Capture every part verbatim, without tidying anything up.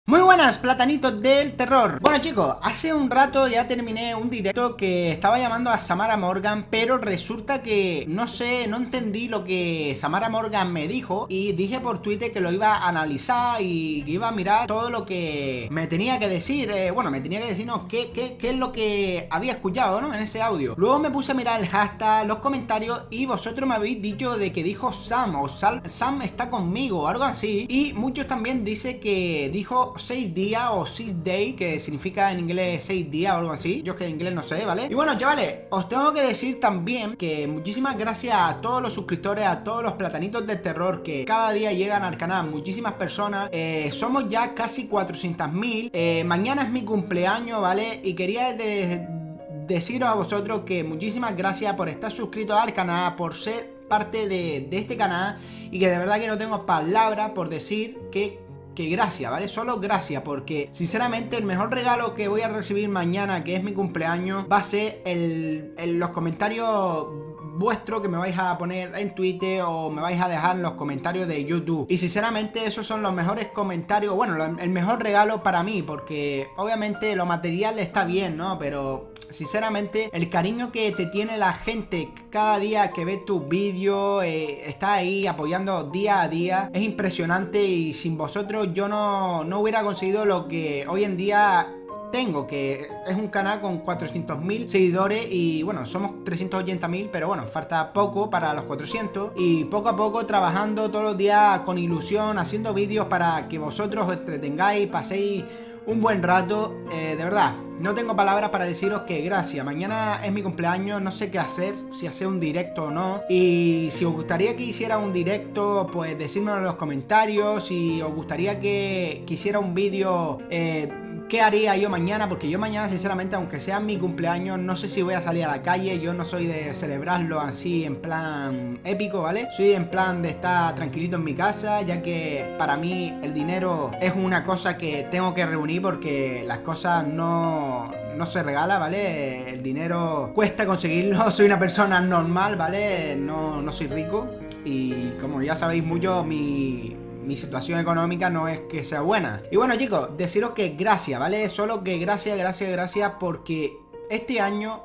Muy buenas, platanitos del terror. Bueno chicos, hace un rato ya terminé un directo que estaba llamando a Samara Morgan, pero resulta que no sé, no entendí lo que Samara Morgan me dijo y dije por Twitter que lo iba a analizar y que iba a mirar todo lo que me tenía que decir. eh, Bueno, me tenía que decir, no, qué, qué, qué es lo que había escuchado, ¿no? En ese audio. Luego me puse a mirar el hashtag, los comentarios y vosotros me habéis dicho de que dijo Sam o Sal, Sam está conmigo o algo así. Y muchos también dicen que dijo seis días o six day, que significa en inglés seis días o algo así. Yo es que en inglés no sé, ¿vale? Y bueno, chavales, os tengo que decir también que muchísimas gracias a todos los suscriptores, a todos los platanitos del terror que cada día llegan al canal, muchísimas personas. eh, Somos ya casi cuatrocientos mil. eh, Mañana es mi cumpleaños, ¿vale? Y quería de deciros a vosotros que muchísimas gracias por estar suscritos al canal, por ser parte de, de este canal, y que de verdad que no tengo palabras por decir que que gracias, ¿vale? Solo gracias, porque sinceramente el mejor regalo que voy a recibir mañana, que es mi cumpleaños, va a ser el, el, los comentarios vuestros que me vais a poner en Twitter o me vais a dejar en los comentarios de YouTube. Y sinceramente esos son los mejores comentarios, bueno, el mejor regalo para mí, porque obviamente lo material está bien, ¿no? Pero sinceramente el cariño que te tiene la gente cada día que ve tus vídeos, eh, está ahí apoyando día a día, es impresionante. Y sin vosotros yo no, no hubiera conseguido lo que hoy en día tengo, que es un canal con cuatrocientos mil seguidores. Y bueno, somos trescientos ochenta mil, pero bueno, falta poco para los cuatrocientos. Y poco a poco trabajando todos los días con ilusión, haciendo vídeos para que vosotros os entretengáis, paséis un buen rato. eh, De verdad, no tengo palabras para deciros que gracias. Mañana es mi cumpleaños, no sé qué hacer, si hacer un directo o no. Y si os gustaría que hiciera un directo, pues decídmelo en los comentarios. Si os gustaría que, que hiciera un vídeo, eh, ¿qué haría yo mañana? Porque yo mañana, sinceramente, aunque sea mi cumpleaños, no sé si voy a salir a la calle. Yo no soy de celebrarlo así en plan épico, ¿vale? Soy en plan de estar tranquilito en mi casa, ya que para mí el dinero es una cosa que tengo que reunir, porque las cosas no... no se regala, ¿vale? El dinero cuesta conseguirlo. Soy una persona normal, ¿vale? No, no soy rico. Y como ya sabéis mucho, mi... mi situación económica no es que sea buena. Y bueno chicos, deciros que gracias, ¿vale? Solo que gracias, gracias, gracias, porque este año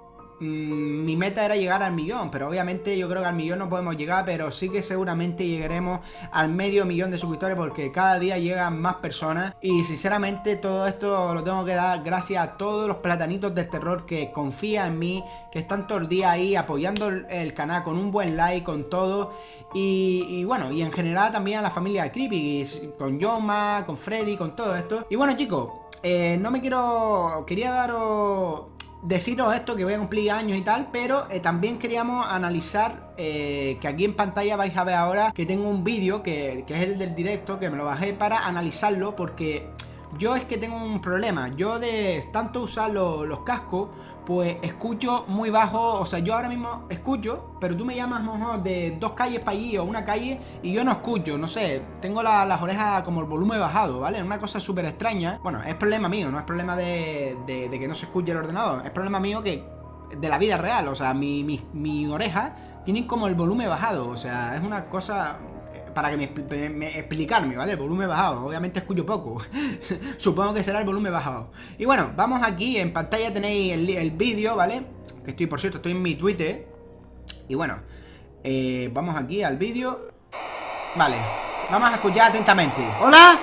mmm, mi meta era llegar al millón. Pero obviamente yo creo que al millón no podemos llegar, pero sí que seguramente llegaremos al medio millón de suscriptores, porque cada día llegan más personas. Y sinceramente todo esto lo tengo que dar gracias a todos los platanitos del terror que confían en mí, que están todo el día ahí apoyando el, el canal con un buen like, con todo. Y, y bueno, y en general también a la familia Creepy, con Yoma, con Freddy, con todo esto. Y bueno chicos, eh, no me quiero... quería daros... deciros esto, que voy a cumplir años y tal, pero eh, también queríamos analizar, eh, que aquí en pantalla vais a ver ahora que tengo un vídeo que, que es el del directo, que me lo bajé para analizarlo, porque yo es que tengo un problema. Yo de tanto usar lo, los cascos, pues escucho muy bajo. O sea, yo ahora mismo escucho, pero tú me llamas mejor de dos calles para allí o una calle y yo no escucho, no sé, tengo la, las orejas como el volumen bajado, ¿vale? Una cosa súper extraña. Bueno, es problema mío, no es problema de, de, de que no se escuche el ordenador. Es problema mío que de la vida real. O sea, mi, mi, mi oreja tienen como el volumen bajado. O sea, es una cosa... para que me, me, me explicarme, ¿vale? El volumen bajado, obviamente escucho poco. Supongo que será el volumen bajado. Y bueno, vamos aquí, en pantalla tenéis el, el vídeo, ¿vale? Que estoy, por cierto, estoy en mi Twitter. Y bueno, eh, vamos aquí al vídeo. Vale, vamos a escuchar atentamente. ¡Hola!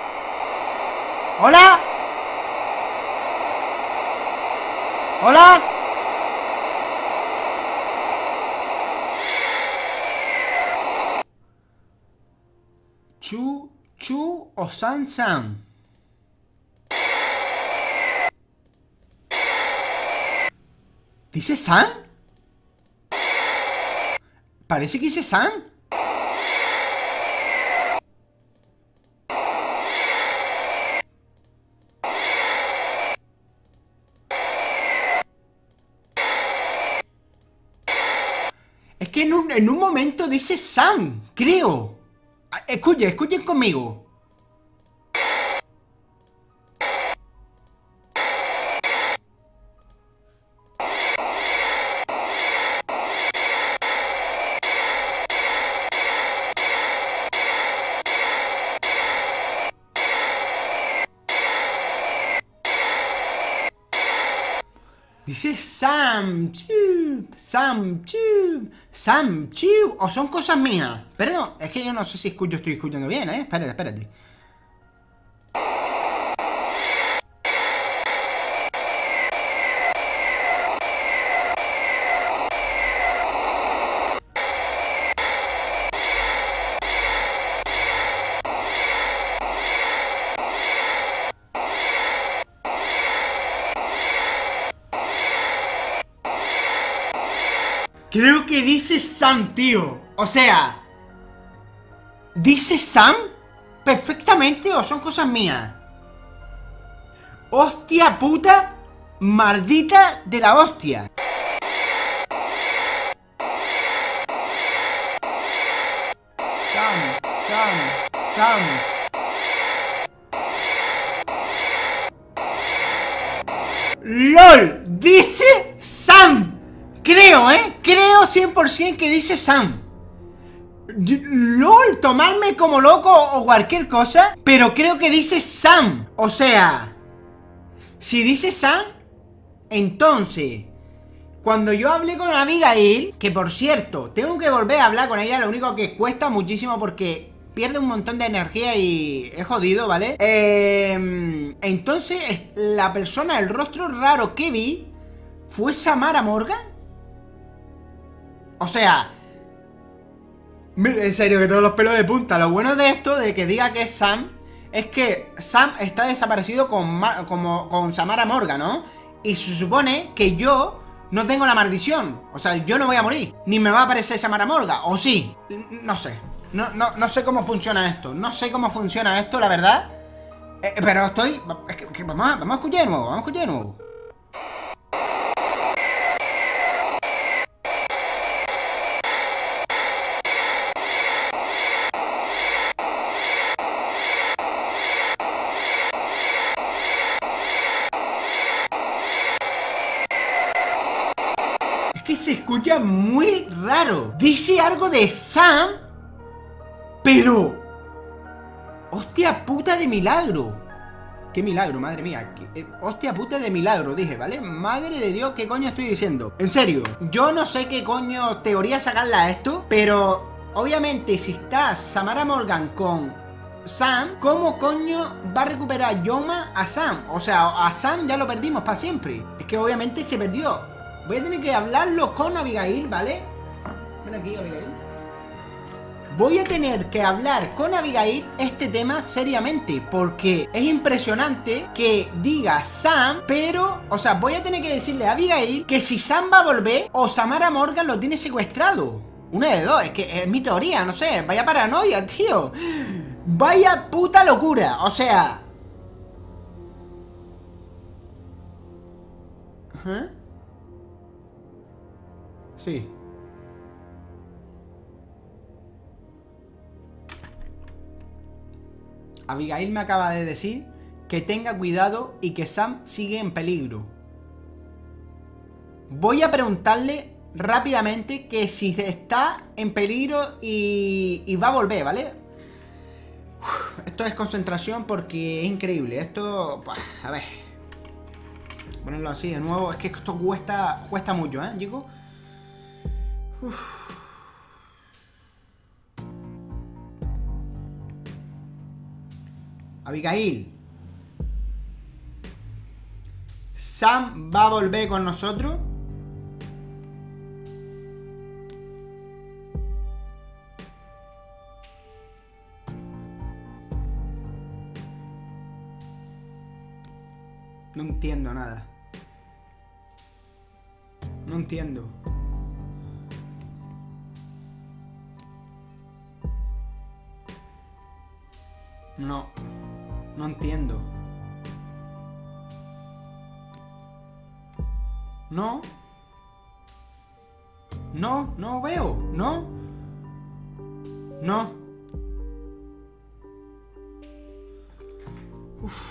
¡Hola! ¡Hola! Chu, Chu o San San. ¿Dice San? Parece que dice San. Es que en un, en un momento dice San, creo. Escuchen, escuchen conmigo. Dice Sam Tube, Sam Tube, Sam Tube. O son cosas mías. Pero no, es que yo no sé si escucho, estoy escuchando bien, ¿eh? Espérate, espérate. Creo que dice Sam, tío. O sea, ¿dice Sam perfectamente o son cosas mías? Hostia puta, maldita de la hostia. Sam, Sam, Sam. LOL, dice Sam. Creo, ¿eh? Creo cien por cien que dice Sam. LOL, tomarme como loco o cualquier cosa, pero creo que dice Sam. O sea, si dice Sam, entonces, cuando yo hablé con Abigail, que por cierto, tengo que volver a hablar con ella, lo único que cuesta muchísimo porque pierde un montón de energía y es jodido, ¿vale? Eh, entonces, la persona, el rostro raro que vi, ¿fue Samara Morgan? O sea, en serio que todos los pelos de punta. Lo bueno de esto, de que diga que es Sam, es que Sam está desaparecido con, Ma como, con Samara Morgan, ¿no? Y se supone que yo no tengo la maldición. O sea, yo no voy a morir, ni me va a aparecer Samara Morgan. ¿O sí? No sé. No, no, no sé cómo funciona esto. No sé cómo funciona esto, la verdad. eh, Pero estoy... Es que, que vamos, a, vamos a escuchar de nuevo. Vamos a escuchar de nuevo. Que se escucha muy raro. Dice algo de Sam, pero... Hostia puta de milagro. Qué milagro, madre mía. ¿Qué? Hostia puta de milagro, dije, ¿vale? Madre de Dios, ¿qué coño estoy diciendo? En serio, yo no sé qué coño teoría sacarla a esto, pero obviamente si está Samara Morgan con Sam, ¿cómo coño va a recuperar Yoma a Sam? O sea, a Sam ya lo perdimos para siempre. Es que obviamente se perdió. Voy a tener que hablarlo con Abigail, ¿vale? Ven aquí, Abigail. Voy a tener que hablar con Abigail este tema seriamente, porque es impresionante que diga Sam, pero... O sea, voy a tener que decirle a Abigail que si Sam va a volver o Samara Morgan lo tiene secuestrado. Una de dos, es que es mi teoría, no sé. Vaya paranoia, tío. Vaya puta locura, o sea... ¿Eh? Sí. Abigail me acaba de decir que tenga cuidado y que Sam sigue en peligro. Voy a preguntarle rápidamente que si está en peligro y, y va a volver, ¿vale? Uf, esto es concentración porque es increíble. Esto... A ver. Ponerlo así de nuevo. Es que esto cuesta, cuesta mucho, ¿eh, chicos? Uf. Abigail, ¿Sam va a volver con nosotros? No entiendo nada. No entiendo. No, no entiendo. No. No, no veo, no. No. Uf.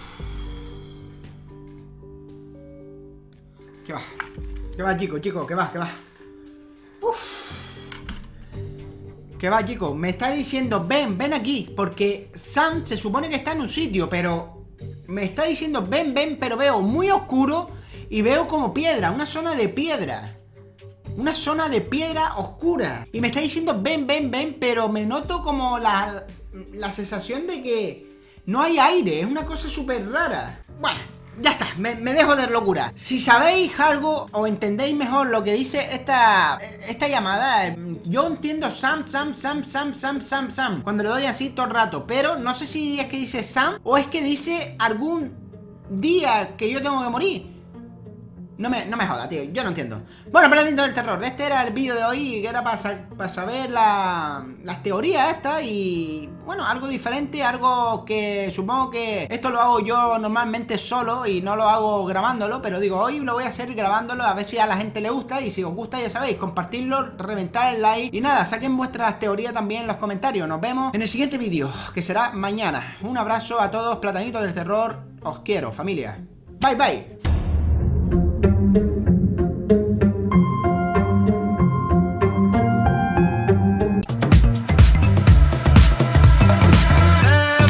¿Qué va? ¿Qué va, chicos, chicos? ¿Qué va? ¿Qué va? Uf. ¿Qué va, chicos? Me está diciendo, ven, ven aquí. Porque Sam se supone que está en un sitio, pero me está diciendo, ven, ven, pero veo muy oscuro y veo como piedra, una zona de piedra. Una zona de piedra oscura. Y me está diciendo ven, ven, ven, pero me noto como la, la sensación de que no hay aire. Es una cosa súper rara. Bueno, ya está, me, me dejo de locura. Si sabéis algo o entendéis mejor lo que dice esta, esta llamada, yo entiendo Sam, Sam, Sam, Sam, Sam, Sam, Sam, cuando le doy así todo el rato. Pero no sé si es que dice Sam o es que dice algún día que yo tengo que morir. No me, no me joda, tío, yo no entiendo. Bueno, Paladín del Terror, este era el vídeo de hoy, que era para, para saber la, las teorías estas y, bueno, algo diferente, algo que supongo que esto lo hago yo normalmente solo y no lo hago grabándolo, pero digo, hoy lo voy a hacer grabándolo a ver si a la gente le gusta y si os gusta, ya sabéis, compartirlo, reventar el like y nada, saquen vuestras teorías también en los comentarios. Nos vemos en el siguiente vídeo, que será mañana. Un abrazo a todos, Platanitos del Terror, os quiero, familia. Bye, bye.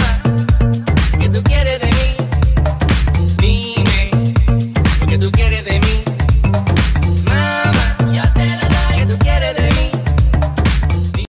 ¿Qué tú quieres de mí? Dime lo que tú quieres de mí.